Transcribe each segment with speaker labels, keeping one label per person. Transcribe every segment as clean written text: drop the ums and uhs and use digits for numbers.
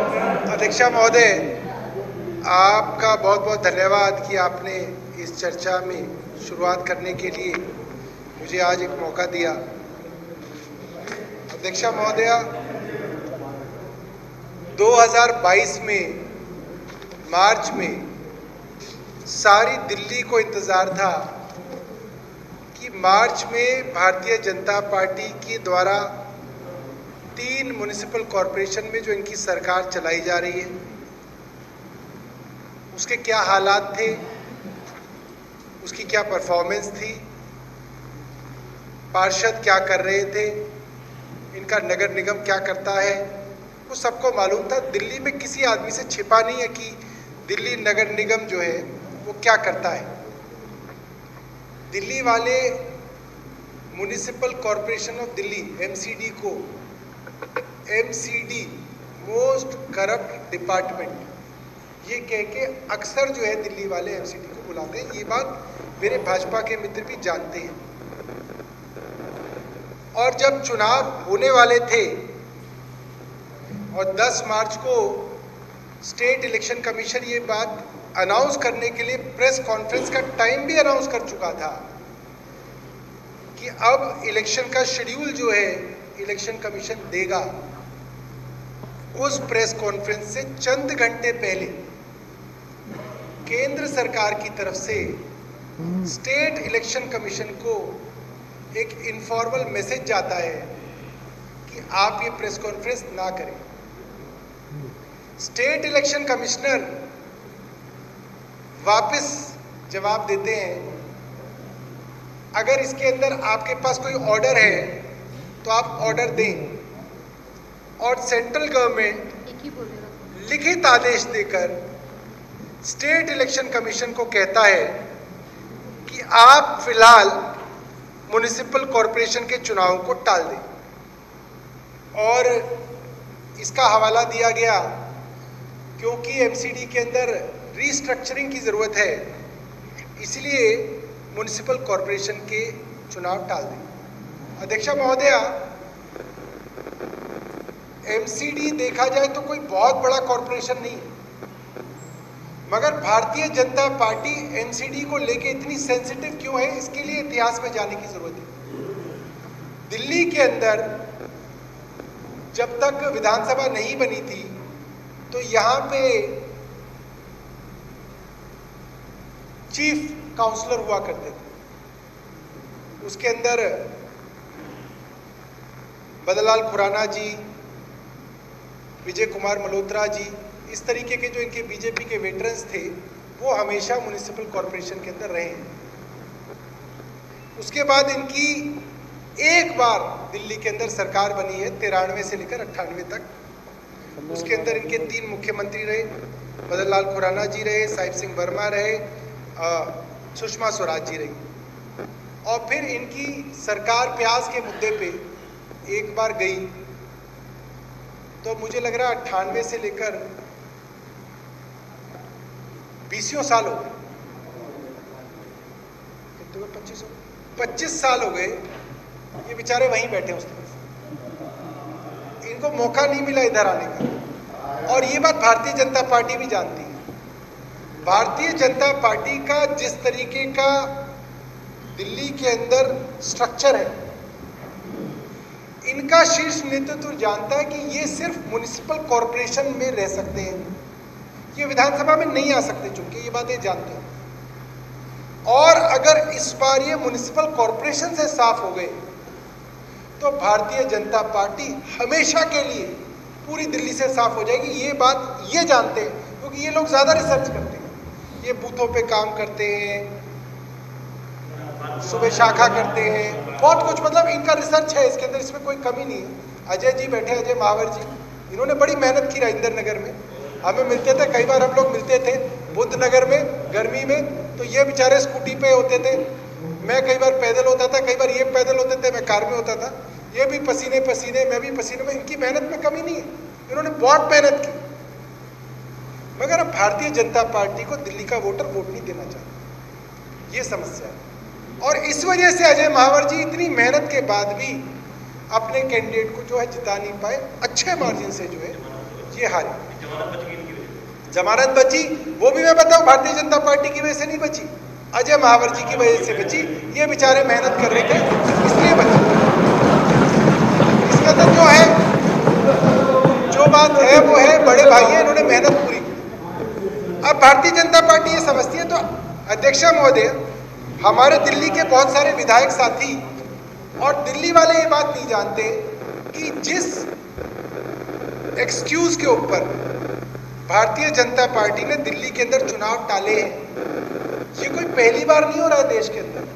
Speaker 1: अध्यक्षा महोदय, आपका बहुत बहुत धन्यवाद कि आपने इस चर्चा में शुरुआत करने के लिए मुझे आज एक मौका दिया। अध्यक्षा महोदय, 2022 में मार्च में सारी दिल्ली को इंतज़ार था कि मार्च में भारतीय जनता पार्टी के द्वारा 3 म्युनिसिपल कॉरपोरेशन में जो इनकी सरकार चलाई जा रही है उसके क्या हालात थे, उसकी क्या परफॉर्मेंस थी, पार्षद क्या कर रहे थे, इनका नगर निगम क्या करता है, वो सबको मालूम था। दिल्ली में किसी आदमी से छिपा नहीं है कि दिल्ली नगर निगम जो है वो क्या करता है। दिल्ली वाले municipal corporation of Delhi MCD को MCD मोस्ट करप्ट डिपार्टमेंट ये कह के अक्सर जो है दिल्ली वाले MCD को बुलाते हैं। ये बात मेरे भाजपा के मित्र भी जानते हैं। और जब चुनाव होने वाले थे और 10 मार्च को स्टेट इलेक्शन कमीशन ये बात अनाउंस करने के लिए प्रेस कॉन्फ्रेंस का टाइम भी अनाउंस कर चुका था कि अब इलेक्शन का शेड्यूल जो है इलेक्शन कमीशन देगा, उस प्रेस कॉन्फ्रेंस से चंद घंटे पहले केंद्र सरकार की तरफ से स्टेट इलेक्शन कमीशन को एक इनफॉर्मल मैसेज जाता है कि आप ये प्रेस कॉन्फ्रेंस ना करें। स्टेट इलेक्शन कमिश्नर वापस जवाब देते हैं, अगर इसके अंदर आपके पास कोई ऑर्डर है तो आप ऑर्डर दें। और सेंट्रल गवर्नमेंट लिखित आदेश देकर स्टेट इलेक्शन कमीशन को कहता है कि आप फिलहाल म्युनिसिपल कॉरपोरेशन के चुनाव को टाल दें। और इसका हवाला दिया गया क्योंकि MCD के अंदर रीस्ट्रक्चरिंग की ज़रूरत है, इसलिए म्युनिसिपल कॉरपोरेशन के चुनाव टाल दें। अध्यक्षा महोदया, MCD देखा जाए तो कोई बहुत बड़ा कॉरपोरेशन नहीं है, मगर भारतीय जनता पार्टी MCD को लेके इतनी सेंसिटिव क्यों है, इसके लिए इतिहास में जाने की जरूरत है। दिल्ली के अंदर जब तक विधानसभा नहीं बनी थी तो यहाँ पे चीफ काउंसलर हुआ करते थे। उसके अंदर बदलाल खुराना जी, विजय कुमार मल्होत्रा जी, इस तरीके के जो इनके बीजेपी के वेटरन्स थे वो हमेशा म्युनिसिपल कॉरपोरेशन के अंदर रहे हैं। उसके बाद इनकी एक बार दिल्ली के अंदर सरकार बनी है 93 से लेकर 98 तक। उसके अंदर इनके 3 मुख्यमंत्री रहे, बदलाल खुराना जी रहे, साहिब सिंह वर्मा रहे, सुषमा स्वराज जी रही। और फिर इनकी सरकार प्याज के मुद्दे पे एक बार गई तो मुझे लग रहा है 98 से लेकर 20 साल हो गए, 25 साल हो गए ये बेचारे वहीं बैठे उस तरफ, इनको मौका नहीं मिला इधर आने का। और ये बात भारतीय जनता पार्टी भी जानती है। भारतीय जनता पार्टी का जिस तरीके का दिल्ली के अंदर स्ट्रक्चर है, इनका शीर्ष नेतृत्व जानता है कि ये सिर्फ म्युनिसिपल कॉरपोरेशन में रह सकते हैं, ये विधानसभा में नहीं आ सकते, चूंकि ये बातें जानते हैं। और अगर इस बार ये म्युनिसिपल कॉरपोरेशन से साफ हो गए तो भारतीय जनता पार्टी हमेशा के लिए पूरी दिल्ली से साफ हो जाएगी। ये बात ये जानते हैं क्योंकि ये लोग ज़्यादा रिसर्च करते हैं, ये बूथों पे काम करते हैं, सुबह शाखा करते हैं, बहुत कुछ, मतलब इनका रिसर्च है इसके अंदर, इसमें कोई कमी नहीं है। अजय जी बैठे, अजय महावर जी, इन्होंने बड़ी मेहनत की राजेंद्र नगर में। हमें मिलते थे, कई बार हम लोग मिलते थे बुद्ध नगर में गर्मी में, तो ये बेचारे स्कूटी पे होते थे, मैं कई बार पैदल होता था, कई बार ये पैदल होते थे, मैं कार में होता था, ये भी पसीने पसीने, मैं भी पसीने में। इनकी मेहनत में कमी नहीं है, इन्होंने बहुत मेहनत की। मगर अब भारतीय जनता पार्टी को दिल्ली का वोटर वोट नहीं देना चाहता, ये समस्या है। और इस वजह से अजय महावर जी इतनी मेहनत के बाद भी अपने कैंडिडेट को जो है जिता नहीं पाए, अच्छे मार्जिन से जो है ये हारे। जमानत बची, वो भी मैं बताऊं भारतीय जनता पार्टी की वजह से नहीं बची, अजय महावर जी की वजह से बची। ये बेचारे मेहनत कर रहे थे इसलिए बची। इसका तो जो है, जो बात है वो है, बड़े भाई हैं, इन्होंने मेहनत पूरी की। अब भारतीय जनता पार्टी ये समझती है, तो अध्यक्षा महोदय, हमारे दिल्ली के बहुत सारे विधायक साथी और दिल्ली वाले ये बात नहीं जानते कि जिस एक्सक्यूज के ऊपर भारतीय जनता पार्टी ने दिल्ली के अंदर चुनाव टाले हैं, ये कोई पहली बार नहीं हो रहा है देश के अंदर।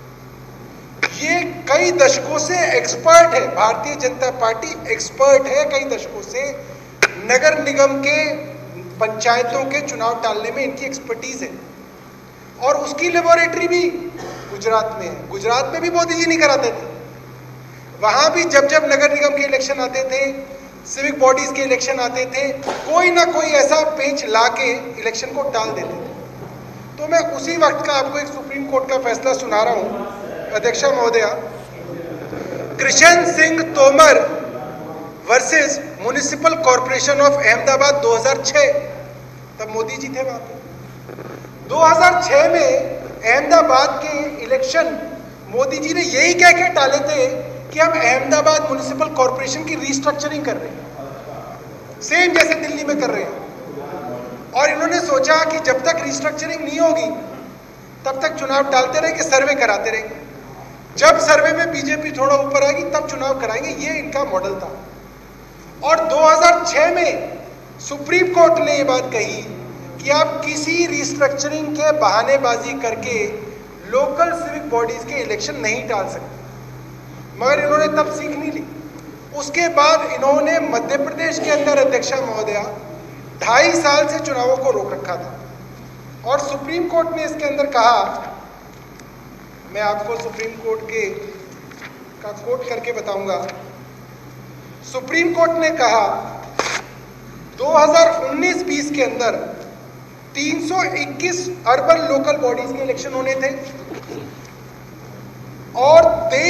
Speaker 1: ये कई दशकों से एक्सपर्ट है, भारतीय जनता पार्टी एक्सपर्ट है कई दशकों से। नगर निगम के, पंचायतों के चुनाव टालने में इनकी एक्सपर्टीज है और उसकी लेबोरेटरी भी गुजरात में है। गुजरात में भी मोदी जी नहीं कराते थे, वहां भी जब जब नगर निगम के इलेक्शन आते थे, सिविक बॉडीज के इलेक्शन आते थे, कोई ना कोई ऐसा पेच ला के इलेक्शन को टाल देते थे। तो मैं उसी वक्त का आपको एक सुप्रीम कोर्ट का फैसला सुना रहा हूं अध्यक्षा महोदया। Krishna Singh Tomar versus municipal corporation of Ahmedabad 2006, तब मोदी जी थे वहां पे। 2006 में अहमदाबाद के इलेक्शन मोदी जी ने यही कह के टाले थे कि हम अहमदाबाद म्युनिसिपल कॉर्पोरेशन की रीस्ट्रक्चरिंग कर रहे हैं, सेम जैसे दिल्ली में कर रहे हैं। और इन्होंने सोचा कि जब तक रीस्ट्रक्चरिंग नहीं होगी तब तक चुनाव टालते रहेंगे, सर्वे कराते रहेंगे, जब सर्वे में बीजेपी थोड़ा ऊपर आएगी तब चुनाव कराएंगे, ये इनका मॉडल था। और 2006 में सुप्रीम कोर्ट ने ये बात कही कि आप किसी रीस्ट्रक्चरिंग के बहानेबाजी करके लोकल सिविक बॉडीज के इलेक्शन नहीं टाल सकते। मगर इन्होंने तब सीख नहीं ली। उसके बाद इन्होंने मध्य प्रदेश के अंदर अध्यक्षा महोदया 2.5 साल से चुनावों को रोक रखा था और सुप्रीम कोर्ट ने इसके अंदर कहा, मैं आपको सुप्रीम कोर्ट का कोट करके बताऊंगा। सुप्रीम कोर्ट ने कहा 2019-20 के अंदर 321 अर्बन लोकल बॉडीज के इलेक्शन होने थे और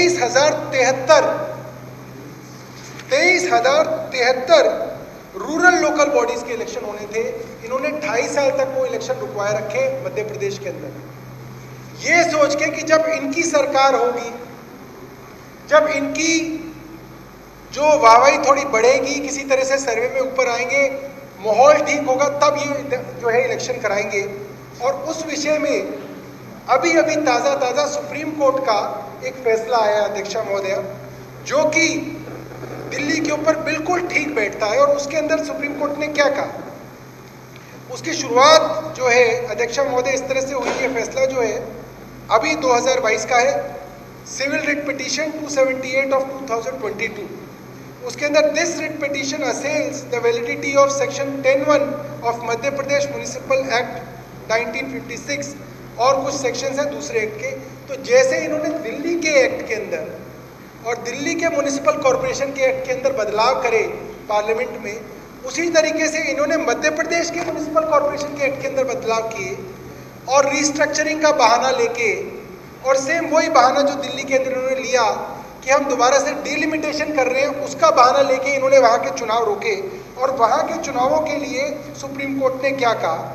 Speaker 1: 23,073 रूरल लोकल बॉडीज के इलेक्शन होने थे। इन्होंने 2.5 साल तक वो इलेक्शन रुकवाए रखे मध्य प्रदेश के अंदर, ये सोच के कि जब इनकी सरकार होगी, जब इनकी जो वाहवाही थोड़ी बढ़ेगी, किसी तरह से सर्वे में ऊपर आएंगे, माहौल ठीक होगा, तब ये जो है इलेक्शन कराएंगे। और उस विषय में अभी अभी ताज़ा सुप्रीम कोर्ट का एक फैसला आया अध्यक्षा महोदया, जो कि दिल्ली के ऊपर बिल्कुल ठीक बैठता है। और उसके अंदर सुप्रीम कोर्ट ने क्या कहा, उसकी शुरुआत जो है अध्यक्षा महोदय इस तरह से हुई। है फैसला जो है अभी 2022 का है, सिविल रिट पिटीशन 278 ऑफ 2022। उसके अंदर this writ petition assails the validity of section 10(1) of Madhya Pradesh municipal act 1956 और कुछ सेक्शंस हैं दूसरे एक्ट के। तो जैसे इन्होंने दिल्ली के एक्ट के अंदर और दिल्ली के म्युनिसिपल कॉर्पोरेशन के एक्ट के अंदर बदलाव करे पार्लियामेंट में, उसी तरीके से इन्होंने मध्य प्रदेश के म्युनिसिपल कॉर्पोरेशन के एक्ट के अंदर बदलाव किए और रीस्ट्रक्चरिंग का बहाना लेके, और सेम वही बहाना जो दिल्ली के अंदर इन्होंने लिया कि हम दोबारा से डिलिमिटेशन कर रहे हैं, उसका बहाना लेके इन्होंने वहाँ के चुनाव रोके। और वहाँ के चुनावों के लिए सुप्रीम कोर्ट ने क्या कहा,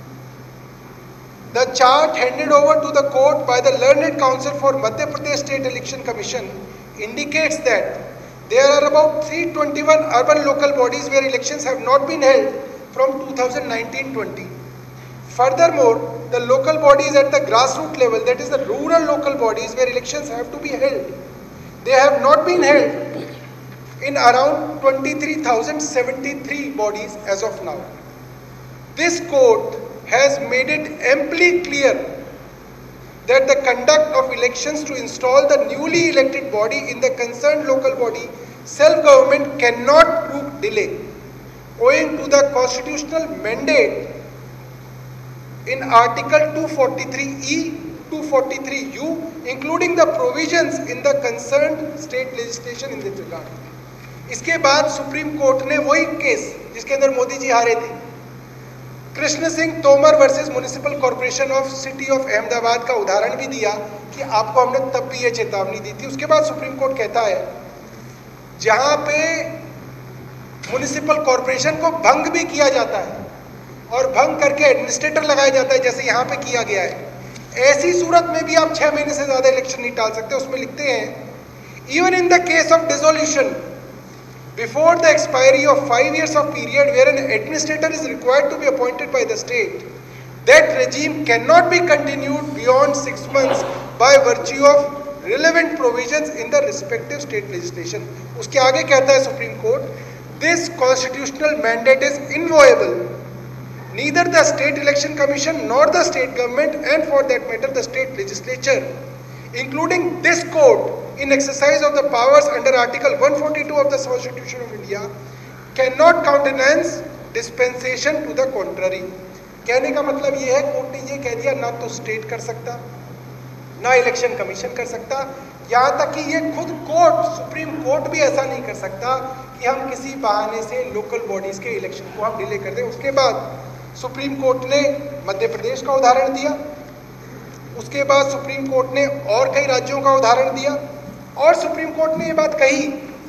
Speaker 1: The chart handed over to the court by the Learned Counsel for Madhya Pradesh State Election Commission indicates that there are about 321 urban local bodies where elections have not been held from 2019-20. Furthermore, the local bodies at the grassroots level, that is the rural local bodies where elections have to be held, they have not been held in around 23,073 bodies as of now. This court has made it amply clear that the conduct of elections to install the newly elected body in the concerned local body self-government cannot prove delay, owing to the constitutional mandate in Article 243E, 243U, including the provisions in the concerned state legislation in this regard. इसके बाद supreme court ने वही case जिसके अंदर मोदी जी हारे थे, Krishna Singh Tomar versus municipal corporation of city of Ahmedabad का उदाहरण भी दिया कि आपको हमने तब भी ये चेतावनी दी थी। उसके बाद सुप्रीम कोर्ट कहता है जहां पे म्युनिसिपल कॉरपोरेशन को भंग भी किया जाता है और भंग करके एडमिनिस्ट्रेटर लगाया जाता है, जैसे यहाँ पे किया गया है। ऐसी सूरत में भी आप 6 महीने से ज़्यादा इलेक्शन नहीं टाल सकते। उसमें लिखते हैं even in the case of dissolution before the expiry of 5 years of period where an administrator is required to be appointed by the state, that regime cannot be continued beyond 6 months by virtue of relevant provisions in the respective state legislation. उसके आगे कहता है supreme court, this constitutional mandate is inviolable. Neither the state election commission nor the state government, and for that matter the state legislature, including this court, in exercise of the powers under Article 142 of the Constitution of India, cannot countenance dispensation to the contrary. कहने का मतलब ये है, court ने ये कह दिया ना तो स्टेट कर सकता, ना इलेक्शन कमीशन कर सकता, यहाँ तक कि ये खुद कोर्ट, सुप्रीम कोर्ट भी ऐसा नहीं कर सकता कि हम किसी बहाने से लोकल बॉडीज के इलेक्शन को हम डिले कर दें। उसके बाद सुप्रीम कोर्ट ने मध्य प्रदेश का उदाहरण दिया, उसके बाद सुप्रीम कोर्ट ने और कई राज्यों का उदाहरण दिया, और सुप्रीम कोर्ट ने ये बात कही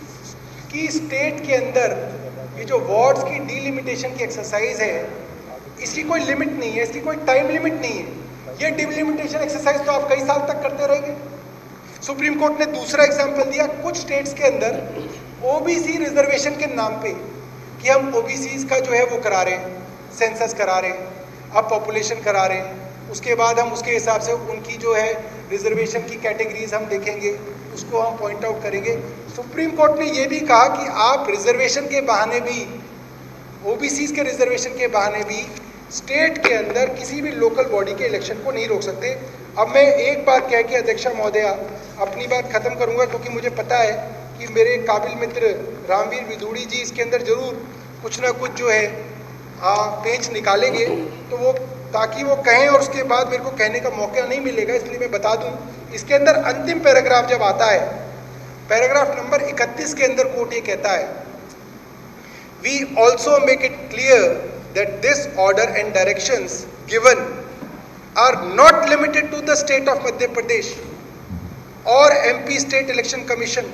Speaker 1: कि स्टेट के अंदर ये जो वार्ड्स की डिलिमिटेशन की एक्सरसाइज है, इसकी कोई लिमिट नहीं है, इसकी कोई टाइम लिमिट नहीं है। ये डिलिमिटेशन एक्सरसाइज तो आप कई साल तक करते रहेंगे। सुप्रीम कोर्ट ने दूसरा एग्जाम्पल दिया, कुछ स्टेट्स के अंदर ओबीसी रिजर्वेशन के नाम पे कि हम ओबीसीज का जो है वो करा रहे हैं, सेंसस करा रहे हैं, अब पॉपुलेशन करा रहे हैं, उसके बाद हम उसके हिसाब से उनकी जो है रिजर्वेशन की कैटेगरीज हम देखेंगे, उसको हम पॉइंट आउट करेंगे। सुप्रीम कोर्ट ने ये भी कहा कि आप रिजर्वेशन के बहाने भी, ओबीसीज के रिजर्वेशन के बहाने भी स्टेट के अंदर किसी भी लोकल बॉडी के इलेक्शन को नहीं रोक सकते। अब मैं एक बात कह के अध्यक्षा महोदया अपनी बात खत्म करूंगा, क्योंकि मुझे पता है कि मेरे काबिल मित्र रामवीर विदुड़ी जी इसके अंदर जरूर कुछ ना कुछ जो है पेच निकालेंगे, तो वो ताकि वो कहें और उसके बाद मेरे को कहने का मौका नहीं मिलेगा, इसलिए मैं बता दूं। इसके अंदर अंतिम पैराग्राफ जब आता है, पैराग्राफ नंबर 31 के अंदर कोर्ट ये कहता है, we also make it clear that this order and directions given are not limited to the state of Madhya Pradesh और MP state election commission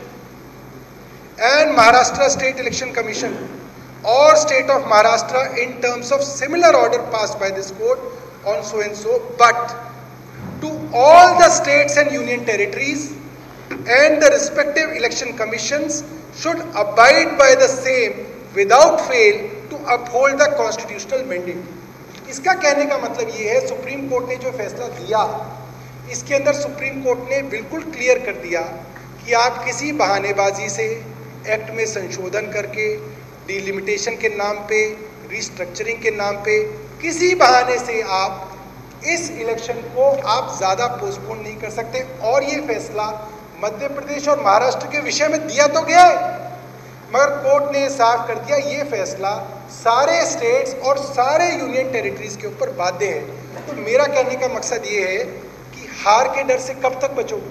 Speaker 1: and Maharashtra state election commission or state of Maharashtra in terms of similar order passed by this court on so and so, but to all the states and union territories and the respective election commissions should abide by the same without fail to uphold the constitutional mandate. इसका कहने का मतलब ये है, supreme court ने जो फैसला दिया, इसके अंदर सुप्रीम कोर्ट ने बिल्कुल क्लियर कर दिया कि आप किसी बहानेबाजी से एक्ट में संशोधन करके, डिलिमिटेशन के नाम पे, रिस्ट्रक्चरिंग के नाम पे, किसी बहाने से आप इस इलेक्शन को आप ज़्यादा पोस्टपोन नहीं कर सकते। और ये फैसला मध्य प्रदेश और महाराष्ट्र के विषय में दिया तो गया है, मगर कोर्ट ने साफ कर दिया ये फैसला सारे स्टेट्स और सारे यूनियन टेरिटरीज के ऊपर बाध्य है। तो मेरा कहने का मकसद ये है कि हार के डर से कब तक बचोगे?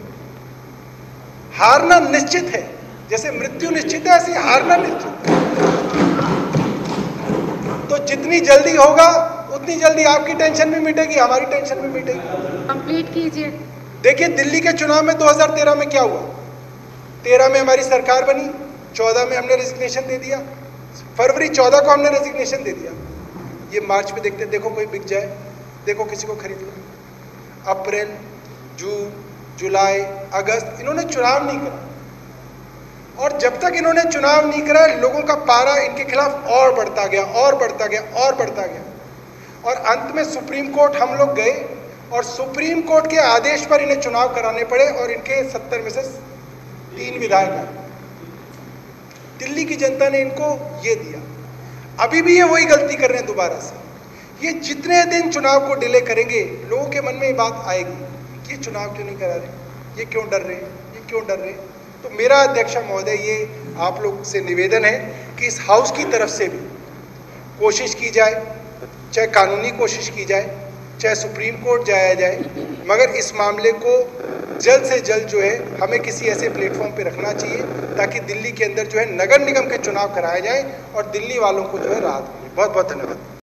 Speaker 1: हारना निश्चित है, जैसे मृत्यु निश्चित है ऐसे हारना निश्चित है। तो जितनी जल्दी होगा उतनी जल्दी आपकी टेंशन भी मिटेगी, हमारी टेंशन भी मिटेगी।
Speaker 2: कंप्लीट कीजिए।
Speaker 1: देखिए दिल्ली के चुनाव में 2013 में क्या हुआ, 13 में हमारी सरकार बनी, 14 में हमने रेजिग्नेशन दे दिया, फरवरी 14 को हमने रेजिग्नेशन दे दिया। ये मार्च में देखते देखो कोई बिक जाए, देखो किसी को खरीद लो। अप्रैल, जून, जुलाई, अगस्त इन्होंने चुनाव नहीं करा, और जब तक इन्होंने चुनाव नहीं करा लोगों का पारा इनके खिलाफ और बढ़ता गया और बढ़ता गया और बढ़ता गया, और अंत में सुप्रीम कोर्ट हम लोग गए और सुप्रीम कोर्ट के आदेश पर इन्हें चुनाव कराने पड़े, और इनके 70 में से 3 विधायक आए। दिल्ली की जनता ने इनको ये दिया, अभी भी ये वही गलती कर रहे हैं दोबारा से। ये जितने दिन चुनाव को डिले करेंगे लोगों के मन में ये बात आएगी कि ये चुनाव क्यों नहीं करा रहे, ये क्यों डर रहे, ये क्यों डर रहे। तो मेरा अध्यक्ष महोदय ये आप लोग से निवेदन है कि इस हाउस की तरफ से भी कोशिश की जाए, चाहे कानूनी कोशिश की जाए, चाहे सुप्रीम कोर्ट जाया जाए, मगर इस मामले को जल्द से जल्द जो है हमें किसी ऐसे प्लेटफॉर्म पे रखना चाहिए ताकि दिल्ली के अंदर जो है नगर निगम के चुनाव कराए जाए और दिल्ली वालों को जो है राहत मिले। बहुत बहुत धन्यवाद।